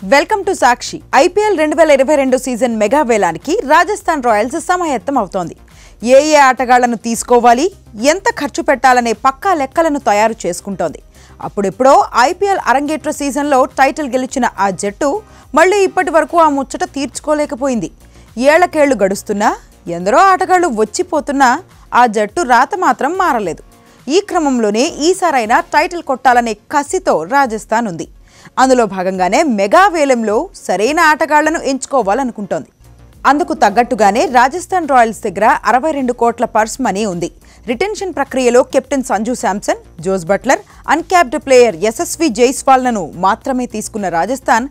Welcome to Sakshi. IPL 2022 season mega వేలానికి Rajasthan Royals సమాయత్తం అవుతోంది. ఏ ఆటగాళ్లను తీసుకోవాలి, ఎంత ఖర్చు పెట్టాలనే పక్కా లెక్కలను తయారు చేసుకుంటోంది. అప్పుడెప్పుడో IPL అరంగేట్ర సీజన్లో టైటిల్ గెలిచిన ఆ జట్టు మళ్ళీ ఇప్పటి వరకు ఆ ముచ్చట తీర్చుకోలేకపోయింది. ఏళ్లకేళ్లు గడుస్తున్నా, ఎందరో ఆటగాళ్లు వచ్చిపోతున్నా ఆ జట్టు రాత మాత్రం మారలేదు. ఈ క్రమంలోనే ఈసారైనా టైటిల్ కొట్టాలనే కసితో రాజస్థాన్ ఉంది. అందులో భాగంగానే మెగా వేలంలో సరైన ఆటగాళ్లను ఎంచుకోవాలనుకుంటోంది. అందుకు తగ్గట్టుగానే రాజస్థాన్ రాయల్స్ దగ్గర 62 కోట్ల పర్స్ మనీ ఉంది. రిటెన్షన్ ప్రక్రియలో captain Sanju Samson, Jos Buttler, uncapped player Yashasvi జైస్వాల్లను మాత్రమే తీసుకున్న రాజస్థాన్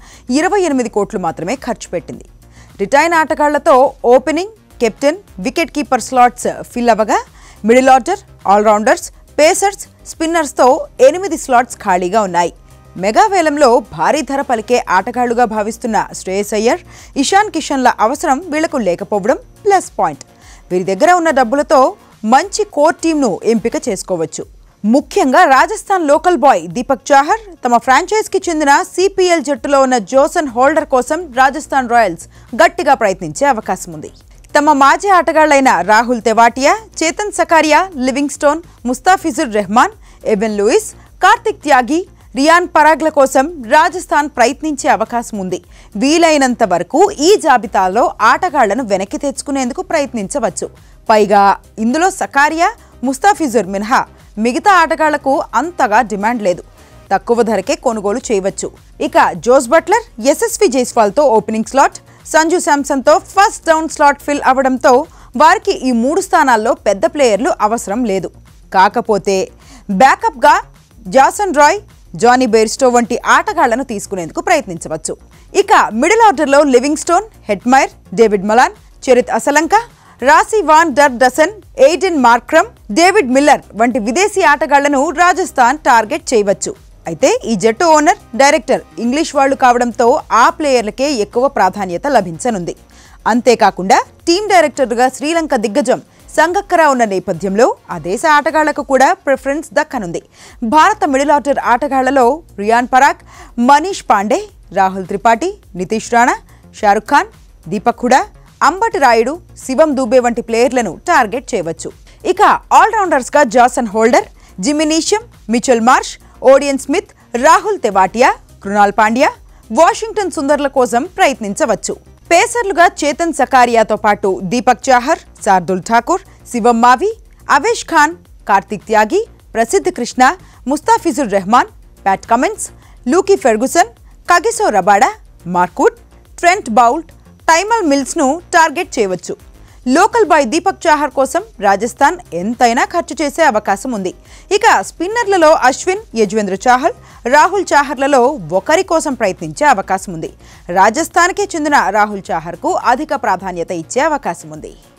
28 కోట్లు మాత్రమే ఖర్చు పెట్టింది. రిటైన్ ఆటగాళ్లతో opening, captain, wicket keeper slots fill అవ్వగా మిడిల్ ఆర్డర్, ఆల్రౌండర్స్, పేసర్స్, స్పిన్నర్స్తో 8 స్లాట్స్ ఖాళీగా ఉన్నాయి. మెగా వేలంలో భారీ ధర పలికే ఆటగాళ్లుగా భావిస్తున్న శ్రేయస్ అయ్యర్, ఇషాన్ కిషన్ల అవసరం వీళ్లకు లేకపోవడం ప్లస్ పాయింట్. వీరి దగ్గర ఉన్న డబ్బులతో మంచి కోర్ టీంను ఎంపిక చేసుకోవచ్చు. ముఖ్యంగా రాజస్థాన్ లోకల్ బాయ్ దీపక్ చాహర్ తమ ఫ్రాంచైజ్కి చెందిన CPL జట్టులో ఉన్న జోసన్ హోల్డర్ కోసం రాజస్థాన్ రాయల్స్ గట్టిగా ప్రయత్నించే అవకాశం ఉంది. తమ మాజీ ఆటగాళ్లైన Rahul Tewatia, Chetan Sakariya, Livingstone, Mustafizur Rahman, Evin Lewis, Kartik Tyagi, Riyan పరాగ్ల కోసం రాజస్థాన్ ప్రయత్నించే అవకాశం ఉంది. వీలైనంత వరకు ఈ జాబితాలో ఆటగాళ్లను వెనక్కి తెచ్చుకునేందుకు ప్రయత్నించవచ్చు. పైగా ఇందులో సకారియా, ముస్తాఫిజుర్ మినహా మిగతా ఆటగాళ్లకు అంతగా డిమాండ్ లేదు. తక్కువ ధరకే కొనుగోలు చేయవచ్చు. ఇక జోస్ బట్లర్, యశస్వి జైస్వాల్తో ఓపెనింగ్ స్లాట్, సంజు శాంసన్తో ఫస్ట్ డౌన్ స్లాట్ ఫిల్ అవడంతో వారికి ఈ 3 స్థానాల్లో పెద్ద ప్లేయర్లు అవసరం లేదు. కాకపోతే బ్యాకప్గా జాసన్ రాయ్, జానీ బెయిర్స్టో వంటి ఆటగాళ్లను తీసుకునేందుకు ప్రయత్నించవచ్చు. ఇక మిడిల్ ఆర్డర్లో Livingstone, Hetmyer, David Malan, Charith Asalanka, Rassie van der Dussen, Aiden Markram, David Miller వంటి విదేశీ ఆటగాళ్లను రాజస్థాన్ టార్గెట్ చేయవచ్చు. అయితే ఈ జట్టు ఓనర్, డైరెక్టర్ ఇంగ్లీష్ వాళ్లు కావడంతో ఆ ప్లేయర్లకే ఎక్కువ ప్రాధాన్యత లభించనుంది. అంతేకాకుండా టీం డైరెక్టర్గా శ్రీలంక దిగ్గజం సంగక్కరా ఉన్న నేపథ్యంలో ఆ దేశ ఆటగాళ్లకు కూడా ప్రిఫరెన్స్ దక్కనుంది. భారత మిడిల్ ఆర్డర్ ఆటగాళ్లలో రియాన్ పరాగ్, మనీష్ పాండే, రాహుల్ త్రిపాఠి, నితీష్ రాణా, షారుఖ్ ఖాన్, దీపక్ హుడా, అంబటి రాయుడు, శివం దూబే వంటి ప్లేయర్లను టార్గెట్ చేయవచ్చు. ఇక ఆల్రౌండర్స్గా Jason Holder, Jimmy Neesham, Mitchell Marsh, Odean Smith, Rahul Tewatia, Krunal Pandya, Washington సుందర్ల కోసం ప్రయత్నించవచ్చు. పేసర్లుగా చేతన్ సకారియాతో పాటు Deepak Chahar, Shardul Thakur, Shivam Mavi, Avesh Khan, Kartik Tyagi, Prasidh Krishna, Mustafizur Rahman, Pat Cummins, Lockie Ferguson, Kagiso Rabada, Mark Wood, Trent Boult, Tymal మిల్స్ను టార్గెట్ చేయవచ్చు. లోకల్ బాయ్ దీపక్ చాహర్ కోసం రాజస్థాన్ ఎంతైనా ఖర్చు చేసే అవకాశం ఉంది. ఇక స్పిన్నర్లలో అశ్విన్, యజ్వేంద్ర చాహల్, రాహుల్ చాహర్లలో ఒకరి కోసం ప్రయత్నించే అవకాశం ఉంది. రాజస్థాన్కే చెందిన రాహుల్ చాహర్కు అధిక ప్రాధాన్యత ఇచ్చే అవకాశం ఉంది.